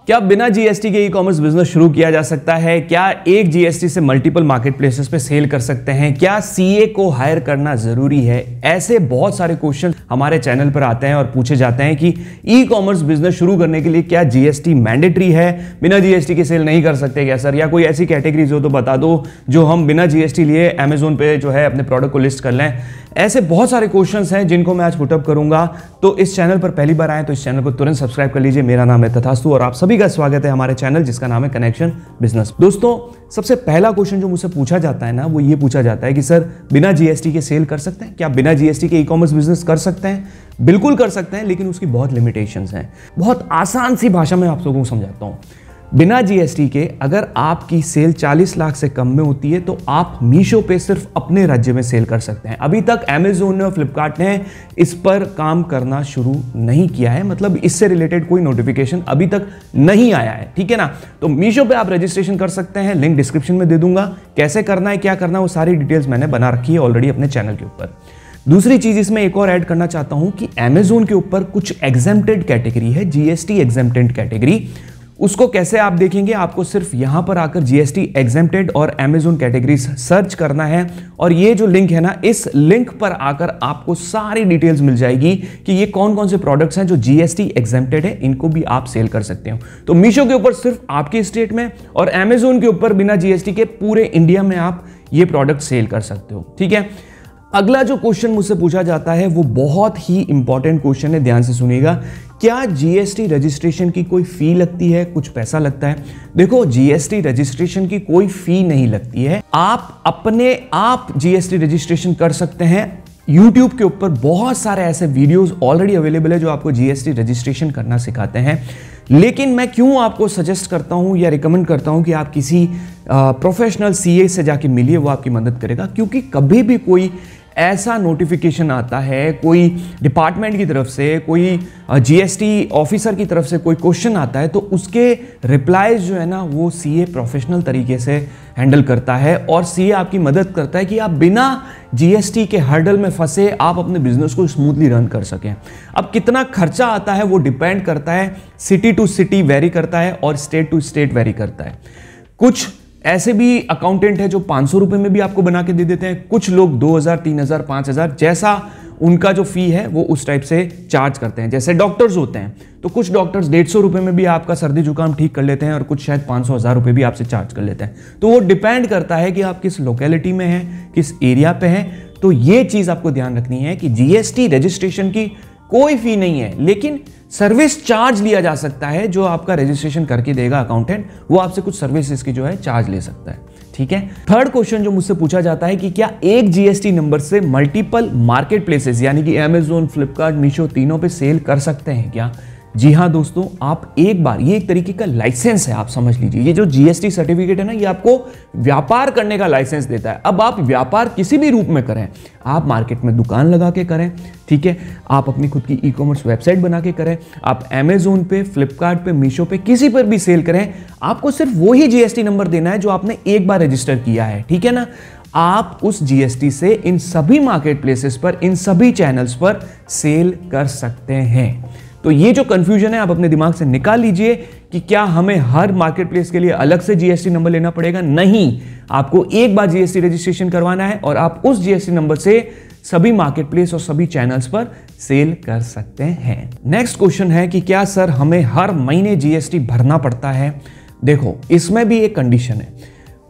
क्या बिना जीएसटी के ई कॉमर्स बिजनेस शुरू किया जा सकता है? क्या एक जीएसटी से मल्टीपल मार्केट प्लेसेस पे सेल कर सकते हैं? क्या सीए को हायर करना जरूरी है? ऐसे बहुत सारे क्वेश्चन हमारे चैनल पर आते हैं और पूछे जाते हैं कि ई कॉमर्स बिजनेस शुरू करने के लिए क्या जीएसटी मैंडेटरी है? बिना जीएसटी के सेल नहीं कर सकते क्या सर? या कोई ऐसी कैटेगरीज हो तो बता दो जो हम बिना जीएसटी लिए अमेजोन पे जो है अपने प्रोडक्ट को लिस्ट कर लें। ऐसे बहुत सारे क्वेश्चंस हैं जिनको मैं आज पुटअप करूंगा। तो इस चैनल पर पहली बार आए तो इस चैनल को तुरंत सब्सक्राइब कर लीजिए। मेरा नाम है तथास्तु और आप सभी का स्वागत है हमारे चैनल जिसका नाम है कनेक्शन बिजनेस। दोस्तों, सबसे पहला क्वेश्चन जो मुझसे पूछा जाता है ना, वो ये पूछा जाता है कि सर बिना जीएसटी के सेल कर सकते हैं? क्या बिना जीएसटी के ई कॉमर्स बिजनेस कर सकते हैं? बिल्कुल कर सकते हैं, लेकिन उसकी बहुत लिमिटेशंस हैं। बहुत आसान सी भाषा में आप लोगों को समझाता हूं। बिना जीएसटी के अगर आपकी सेल 40 लाख से कम में होती है तो आप मीशो पे सिर्फ अपने राज्य में सेल कर सकते हैं। अभी तक अमेजोन ने और फ्लिपकार्ट ने इस पर काम करना शुरू नहीं किया है, मतलब इससे रिलेटेड कोई नोटिफिकेशन अभी तक नहीं आया है, ठीक है ना। तो मीशो पे आप रजिस्ट्रेशन कर सकते हैं, लिंक डिस्क्रिप्शन में दे दूंगा। कैसे करना है, क्या करना है, वो सारी डिटेल्स मैंने बना रखी है ऑलरेडी अपने चैनल के ऊपर। दूसरी चीज इसमें एक और ऐड करना चाहता हूं कि अमेजोन के ऊपर कुछ एग्जेम्प्टेड कैटेगरी है, जीएसटी एग्जेम्प्टेड कैटेगरी। उसको कैसे आप देखेंगे? आपको सिर्फ यहां पर आकर जीएसटी एग्जेम्प्टेड और अमेजोन कैटेगरीज सर्च करना है और ये जो लिंक है ना, इस लिंक पर आकर आपको सारी डिटेल्स मिल जाएगी कि ये कौन कौन से प्रोडक्ट्स हैं जो जीएसटी एग्जेम्प्टेड है, इनको भी आप सेल कर सकते हो। तो मीशो के ऊपर सिर्फ आपके स्टेट में और अमेजोन के ऊपर बिना जीएसटी के पूरे इंडिया में आप ये प्रोडक्ट सेल कर सकते हो, ठीक है। अगला जो क्वेश्चन मुझसे पूछा जाता है वो बहुत ही इंपॉर्टेंट क्वेश्चन है, ध्यान से सुनिएगा। क्या जीएसटी रजिस्ट्रेशन की कोई फी लगती है? कुछ पैसा लगता है? देखो, जीएसटी रजिस्ट्रेशन की कोई फी नहीं लगती है। आप अपने आप जीएसटी रजिस्ट्रेशन कर सकते हैं। YouTube के ऊपर बहुत सारे ऐसे वीडियोस ऑलरेडी अवेलेबल है जो आपको जीएसटी रजिस्ट्रेशन करना सिखाते हैं। लेकिन मैं क्यों आपको सजेस्ट करता हूं या रिकमेंड करता हूं कि आप किसी प्रोफेशनल सीए से जाके मिलिए, वो आपकी मदद करेगा। क्योंकि कभी भी कोई ऐसा नोटिफिकेशन आता है, कोई डिपार्टमेंट की तरफ से, कोई जीएसटी ऑफिसर की तरफ से कोई क्वेश्चन आता है, तो उसके रिप्लाईज जो है ना, वो सीए प्रोफेशनल तरीके से हैंडल करता है और सीए आपकी मदद करता है कि आप बिना जीएसटी के हर्डल में फंसे आप अपने बिजनेस को स्मूथली रन कर सकें। अब कितना खर्चा आता है वो डिपेंड करता है, सिटी टू सिटी वेरी करता है और स्टेट टू स्टेट वेरी करता है। कुछ ऐसे भी अकाउंटेंट है जो 500 रुपए में भी आपको बना के दे देते हैं। कुछ लोग 2000, 3000, 5000 जैसा उनका जो फी है वो उस टाइप से चार्ज करते हैं। जैसे डॉक्टर्स होते हैं तो कुछ डॉक्टर्स 150 रुपए में भी आपका सर्दी जुकाम ठीक कर लेते हैं और कुछ शायद 500, 1000 रुपए भी आपसे चार्ज कर लेते हैं। तो वो डिपेंड करता है कि आप किस लोकेलिटी में हैं, किस एरिया पे हैं। तो ये चीज आपको ध्यान रखनी है कि जीएसटी रजिस्ट्रेशन की कोई फी नहीं है, लेकिन सर्विस चार्ज लिया जा सकता है। जो आपका रजिस्ट्रेशन करके देगा अकाउंटेंट, वो आपसे कुछ सर्विसेज की जो है चार्ज ले सकता है, ठीक है। थर्ड क्वेश्चन जो मुझसे पूछा जाता है कि क्या एक जीएसटी नंबर से मल्टीपल मार्केट प्लेसेस यानी कि अमेजोन, फ्लिपकार्ट, मीशो तीनों पे सेल कर सकते हैं क्या? जी हाँ दोस्तों, आप एक बार, ये एक तरीके का लाइसेंस है, आप समझ लीजिए। ये जो जीएसटी सर्टिफिकेट है ना, ये आपको व्यापार करने का लाइसेंस देता है। अब आप व्यापार किसी भी रूप में करें, आप मार्केट में दुकान लगा के करें, ठीक है, आप अपनी खुद की ई कॉमर्स वेबसाइट बना के करें, आप अमेजोन पे, फ्लिपकार्ट पे, मीशो पे, किसी पर भी सेल करें, आपको सिर्फ वही जीएसटी नंबर देना है जो आपने एक बार रजिस्टर किया है, ठीक है ना। आप उस जीएसटी से इन सभी मार्केट प्लेसेस पर, इन सभी चैनल्स पर सेल कर सकते हैं। तो ये जो कंफ्यूजन है आप अपने दिमाग से निकाल लीजिए कि क्या हमें हर मार्केट प्लेस के लिए अलग से जीएसटी नंबर लेना पड़ेगा? नहीं, आपको एक बार जीएसटी रजिस्ट्रेशन करवाना है और आप उस जीएसटी नंबर से सभी मार्केट प्लेस और सभी चैनल्स पर सेल कर सकते हैं। नेक्स्ट क्वेश्चन है कि क्या सर हमें हर महीने जीएसटी भरना पड़ता है? देखो, इसमें भी एक कंडीशन है।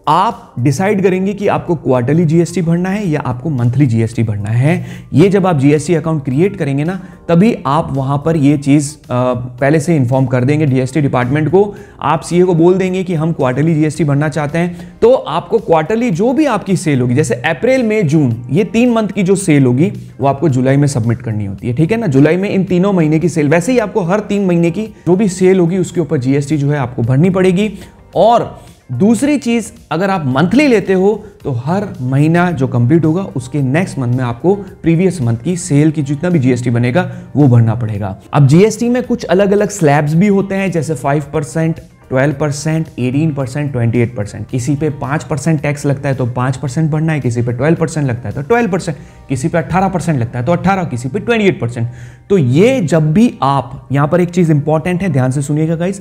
आप डिसाइड करेंगे कि आपको क्वार्टरली जीएसटी भरना है या आपको मंथली जीएसटी भरना है। ये जब आप जीएसटी अकाउंट क्रिएट करेंगे ना, तभी आप वहां पर ये चीज पहले से इन्फॉर्म कर देंगे जीएसटी डिपार्टमेंट को। आप सीए को बोल देंगे कि हम क्वार्टरली जीएसटी भरना चाहते हैं, तो आपको क्वार्टरली जो भी आपकी सेल होगी, जैसे अप्रैल, मई, जून, ये 3 मंथ की जो सेल होगी वो आपको जुलाई में सबमिट करनी होती है, ठीक है ना। जुलाई में इन तीनों महीने की सेल, वैसे ही आपको हर 3 महीने की जो भी सेल होगी उसके ऊपर जीएसटी जो है आपको भरनी पड़ेगी। और दूसरी चीज, अगर आप मंथली लेते हो तो हर महीना जो कंप्लीट होगा उसके नेक्स्ट मंथ में आपको प्रीवियस मंथ की सेल की जितना भी जीएसटी बनेगा वो भरना पड़ेगा। अब जीएसटी में कुछ अलग अलग स्लैब्स भी होते हैं, जैसे 5%, 12%, 18%, 28%। किसी पे 5% टैक्स लगता है तो 5% भरना है, किसी पे 12% लगता है तो 12%, किसी पे 18% लगता है तो 18%, किसी पे 28%। तो ये जब भी आप, यहां पर एक चीज इंपॉर्टेंट है, ध्यान से सुनिएगा गाइस,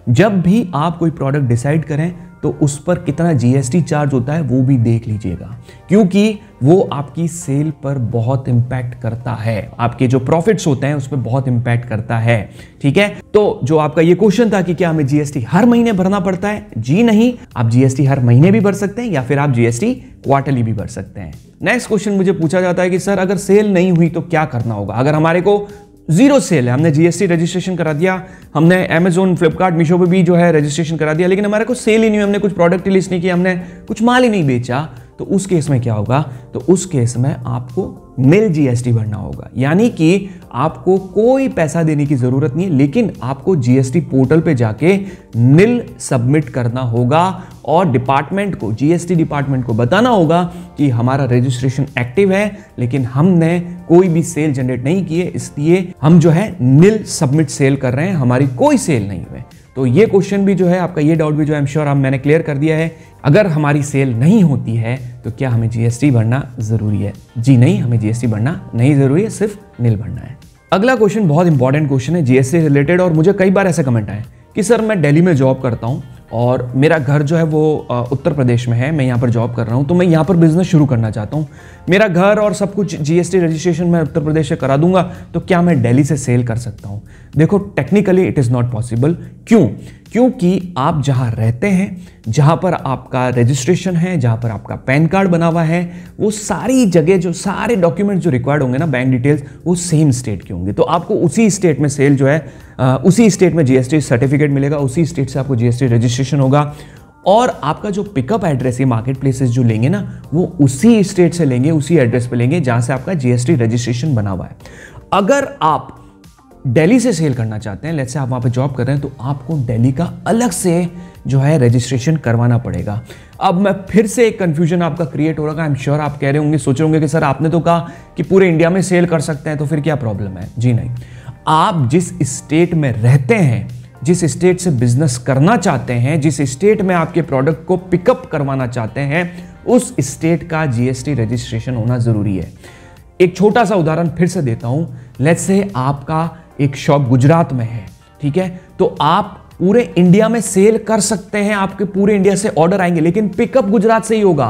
जब भी आप कोई प्रोडक्ट डिसाइड करें तो उस पर कितना जीएसटी चार्ज होता है वो भी देख लीजिएगा, क्योंकि वो आपकी सेल पर बहुत इंपैक्ट करता है, आपके जो प्रॉफिट्स होते हैं उस पर बहुत इंपैक्ट करता है। ठीक है, तो जो आपका ये क्वेश्चन था कि क्या हमें जीएसटी हर महीने भरना पड़ता है, जी नहीं, आप जीएसटी हर महीने भी भर सकते हैं या फिर आप जीएसटी क्वार्टरली भी भर सकते हैं। नेक्स्ट क्वेश्चन मुझे पूछा जाता है कि सर अगर सेल नहीं हुई तो क्या करना होगा। अगर हमारे को जीरो सेल है, हमने जीएसटी रजिस्ट्रेशन करा दिया, हमने अमेजोन, फ्लिपकार्ट, मीशो पे भी जो है रजिस्ट्रेशन करा दिया, लेकिन हमारे को सेल ही नहीं हुई, हमने कुछ प्रोडक्ट रिलीज नहीं किया, हमने कुछ माल ही नहीं बेचा, तो उस केस में क्या होगा, तो उस केस में आपको निल जीएसटी भरना होगा। यानी कि आपको कोई पैसा देने की जरूरत नहीं है, लेकिन आपको जीएसटी पोर्टल पे जाके निल सबमिट करना होगा और डिपार्टमेंट को, जीएसटी डिपार्टमेंट को बताना होगा कि हमारा रजिस्ट्रेशन एक्टिव है लेकिन हमने कोई भी सेल जनरेट नहीं की है, इसलिए हम जो है निल सबमिट सेल कर रहे हैं, हमारी कोई सेल नहीं हुई। तो ये क्वेश्चन भी जो है, आपका ये डाउट भी जो है, आई एम श्योर मैंने क्लियर कर दिया है। अगर हमारी सेल नहीं होती है तो क्या हमें जीएसटी भरना जरूरी है? जी नहीं, हमें जीएसटी भरना नहीं जरूरी है, सिर्फ निल भरना है। अगला क्वेश्चन बहुत इंपॉर्टेंट क्वेश्चन है जीएसटी रिलेटेड, और मुझे कई बार ऐसे कमेंट आए कि सर मैं दिल्ली में जॉब करता हूँ और मेरा घर जो है वो उत्तर प्रदेश में है, मैं यहाँ पर जॉब कर रहा हूँ, तो मैं यहाँ पर बिजनेस शुरू करना चाहता हूँ, मेरा घर और सब कुछ जीएसटी रजिस्ट्रेशन मैं उत्तर प्रदेश से करा दूंगा, तो क्या मैं दिल्ली से सेल कर सकता हूँ? देखो, technically it is not possible. क्यों? क्योंकि आप जहाँ रहते हैं, जहाँ पर आपका रजिस्ट्रेशन है, जहाँ पर आपका पैन कार्ड बना हुआ है, वो सारी जगह जो सारे डॉक्यूमेंट जो रिक्वायर्ड होंगे ना, बैंक डिटेल्स, वो सेम स्टेट के होंगे। तो आपको उसी स्टेट में सेल जो है, उसी स्टेट में जीएसटी सर्टिफिकेट मिलेगा, उसी स्टेट से आपको जीएसटी रजिस्ट्रेशन होगा, और आपका जो पिकअप एड्रेस है, मार्केट प्लेसेस जो लेंगे ना, वो उसी स्टेट से लेंगे, उसी एड्रेस पे लेंगे जहां से आपका जीएसटी रजिस्ट्रेशन बना हुआ है। अगर आप दिल्ली से सेल करना चाहते हैं, लेट्स से आप वहां पे जॉब कर रहे हैं, तो आपको दिल्ली का अलग से जो है रजिस्ट्रेशन करवाना पड़ेगा। अब मैं फिर से एक कंफ्यूजन आपका क्रिएट हो रहा है, आई एम श्योर आप कह रहे होंगे, सोच रहे होंगे कि सर आपने तो कहा कि पूरे इंडिया में सेल कर सकते हैं, तो फिर क्या प्रॉब्लम है? जी नहीं, आप जिस स्टेट में रहते हैं, जिस स्टेट से बिजनेस करना चाहते हैं, जिस स्टेट में आपके प्रोडक्ट को पिकअप करवाना चाहते हैं, उस स्टेट का जीएसटी रजिस्ट्रेशन होना जरूरी है। एक छोटा सा उदाहरण फिर से देता हूं, लेट्स से आपका एक शॉप गुजरात में है, ठीक है, तो आप पूरे इंडिया में सेल कर सकते हैं, आपके पूरे इंडिया से ऑर्डर आएंगे, लेकिन पिकअप गुजरात से ही होगा।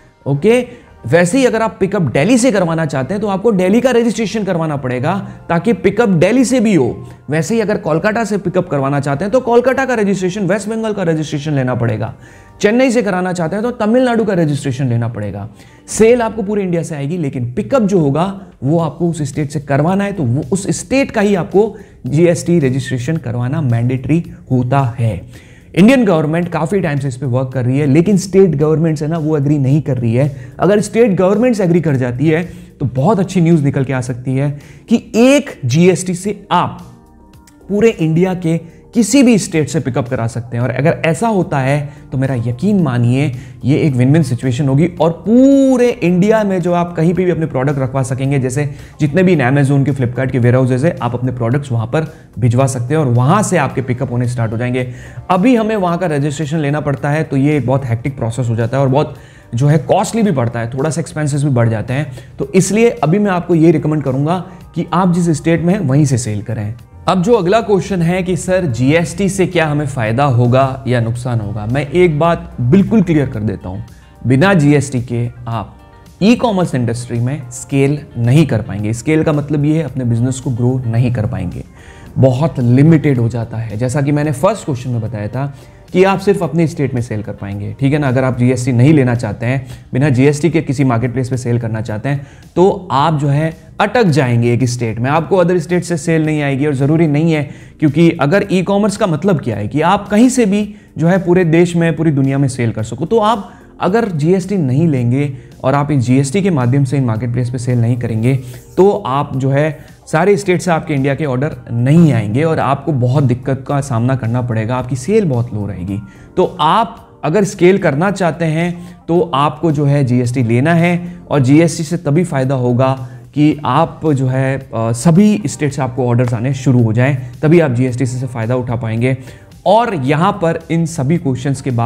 ओके, वैसे ही अगर आप पिकअप दिल्ली से करवाना चाहते हैं तो आपको दिल्ली का रजिस्ट्रेशन करवाना पड़ेगा ताकि पिकअप दिल्ली से भी हो। वैसे ही अगर कोलकाता से पिकअप करवाना चाहते हैं तो कोलकाता का रजिस्ट्रेशन, वेस्ट बंगाल का रजिस्ट्रेशन लेना पड़ेगा। चेन्नई से कराना चाहते हैं तो तमिलनाडु का रजिस्ट्रेशन लेना पड़ेगा। सेल आपको पूरे इंडिया से आएगी, लेकिन पिकअप जो होगा वो आपको उस स्टेट से करवाना है, तो वो उस स्टेट का ही आपको जीएसटी रजिस्ट्रेशन करवाना मैंडेटरी होता है। इंडियन गवर्नमेंट काफी टाइम से इस पे वर्क कर रही है, लेकिन स्टेट गवर्नमेंट्स है ना, वो एग्री नहीं कर रही है। अगर स्टेट गवर्नमेंट्स एग्री कर जाती है तो बहुत अच्छी न्यूज निकल के आ सकती है कि एक जीएसटी से आप पूरे इंडिया के किसी भी स्टेट से पिकअप करा सकते हैं। और अगर ऐसा होता है तो मेरा यकीन मानिए ये एक विन विन सिचुएशन होगी, और पूरे इंडिया में जो आप कहीं पे भी अपने प्रोडक्ट रखवा सकेंगे, जैसे जितने भी अमेजोन के, फ्लिपकार्ट के वेयर हाउसेज है, आप अपने प्रोडक्ट्स वहां पर भिजवा सकते हैं और वहां से आपके पिकअप होने स्टार्ट हो जाएंगे। अभी हमें वहां का रजिस्ट्रेशन लेना पड़ता है, तो ये एक बहुत हेक्टिक प्रोसेस हो जाता है और बहुत जो है कॉस्टली भी पड़ता है, थोड़ा सा एक्सपेंसेस भी बढ़ जाते हैं। तो इसलिए अभी मैं आपको ये रिकमेंड करूंगा कि आप जिस स्टेट में हैं वहीं से सेल करें। अब जो अगला क्वेश्चन है कि सर जीएसटी से क्या हमें फायदा होगा या नुकसान होगा, मैं एक बात बिल्कुल क्लियर कर देता हूं, बिना जीएसटी के आप ई कॉमर्स इंडस्ट्री में स्केल नहीं कर पाएंगे। स्केल का मतलब ये है अपने बिजनेस को ग्रो नहीं कर पाएंगे, बहुत लिमिटेड हो जाता है। जैसा कि मैंने फर्स्ट क्वेश्चन में बताया था कि आप सिर्फ अपने स्टेट में सेल कर पाएंगे, ठीक है ना। अगर आप जीएसटी नहीं लेना चाहते हैं, बिना जीएसटी के किसी मार्केट प्लेस पे सेल करना चाहते हैं, तो आप जो है अटक जाएंगे एक स्टेट में, आपको अदर स्टेट से सेल नहीं आएगी। और ज़रूरी नहीं है, क्योंकि अगर ई कॉमर्स का मतलब क्या है कि आप कहीं से भी जो है पूरे देश में, पूरी दुनिया में सेल कर सको। तो आप अगर जीएसटी नहीं लेंगे और आप इस जीएसटी के माध्यम से इन मार्केट प्लेस पे सेल नहीं करेंगे, तो आप जो है सारे स्टेट से आपके इंडिया के ऑर्डर नहीं आएंगे और आपको बहुत दिक्कत का सामना करना पड़ेगा, आपकी सेल बहुत लो रहेगी। तो आप अगर स्केल करना चाहते हैं तो आपको जो है जीएसटी लेना है, और जीएसटी से तभी फायदा होगा कि आप जो है सभी स्टेट से आपको ऑर्डर्स आने शुरू हो जाएं, तभी आप जीएसटी से फ़ायदा उठा पाएंगे। और यहाँ पर इन सभी क्वेश्चंस के बाद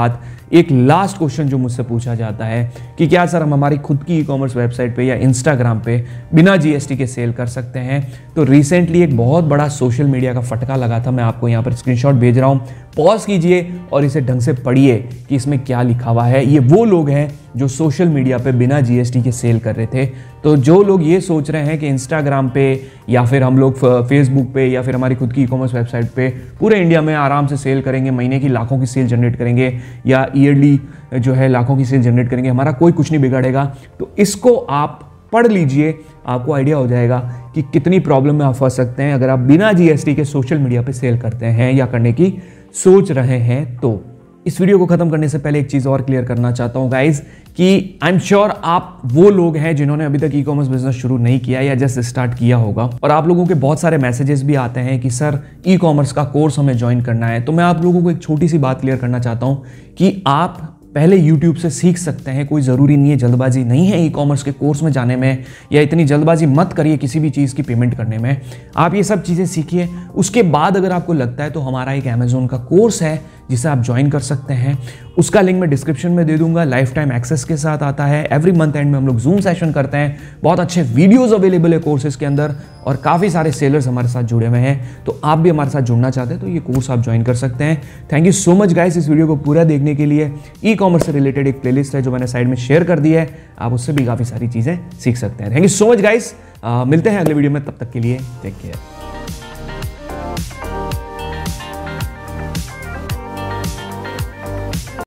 एक लास्ट क्वेश्चन जो मुझसे पूछा जाता है कि क्या सर हम हमारी खुद की ई-कॉमर्स वेबसाइट पे या इंस्टाग्राम पे बिना जीएसटी के सेल कर सकते हैं? तो रिसेंटली एक बहुत बड़ा सोशल मीडिया का फटका लगा था, मैं आपको यहाँ पर स्क्रीनशॉट भेज रहा हूँ, पॉज कीजिए और इसे ढंग से पढ़िए कि इसमें क्या लिखा हुआ है। ये वो लोग हैं जो सोशल मीडिया पे बिना जीएसटी के सेल कर रहे थे। तो जो लोग ये सोच रहे हैं कि इंस्टाग्राम पे या फिर हम लोग फेसबुक पे या फिर हमारी खुद की ई-कॉमर्स वेबसाइट पे पूरे इंडिया में आराम से सेल करेंगे, महीने की लाखों की सेल जनरेट करेंगे या ईयरली जो है लाखों की सेल जनरेट करेंगे, हमारा कोई कुछ नहीं बिगाड़ेगा, तो इसको आप पढ़ लीजिए, आपको आइडिया हो जाएगा कि कितनी प्रॉब्लम में आप फंस सकते हैं अगर आप बिना जीएसटी के सोशल मीडिया पे सेल करते हैं या करने की सोच रहे हैं। तो इस वीडियो को खत्म करने से पहले एक चीज और क्लियर करना चाहता हूं गाइज कि आई एम श्योर आप वो लोग हैं जिन्होंने अभी तक ई-कॉमर्स बिजनेस शुरू नहीं किया या जस्ट स्टार्ट किया होगा और आप लोगों के बहुत सारे मैसेजेस भी आते हैं कि सर ई-कॉमर्स का कोर्स हमें ज्वाइन करना है। तो मैं आप लोगों को एक छोटी सी बात क्लियर करना चाहता हूं कि आप पहले YouTube से सीख सकते हैं, कोई ज़रूरी नहीं है, जल्दबाजी नहीं है ई-कॉमर्स के कोर्स में जाने में, या इतनी जल्दबाजी मत करिए किसी भी चीज़ की पेमेंट करने में। आप ये सब चीज़ें सीखिए, उसके बाद अगर आपको लगता है तो हमारा एक अमेज़ॉन का कोर्स है जिसे आप ज्वाइन कर सकते हैं, उसका लिंक मैं डिस्क्रिप्शन में दे दूंगा। लाइफ टाइम एक्सेस के साथ आता है, एवरी मंथ एंड में हम लोग जूम सेशन करते हैं, बहुत अच्छे वीडियोस अवेलेबल है कोर्सेज के अंदर और काफ़ी सारे सेलर्स हमारे साथ जुड़े हुए हैं। तो आप भी हमारे साथ जुड़ना चाहते हैं तो ये कोर्स आप ज्वाइन कर सकते हैं। Thank you so much guys इस वीडियो को पूरा देखने के लिए। ई-कॉमर्स से रिलेटेड एक प्लेलिस्ट है जो मैंने साइड में शेयर कर दी है, आप उससे भी काफ़ी सारी चीज़ें सीख सकते हैं। Thank you so much guys, मिलते हैं अगले वीडियो में, तब तक के लिए टेक केयर।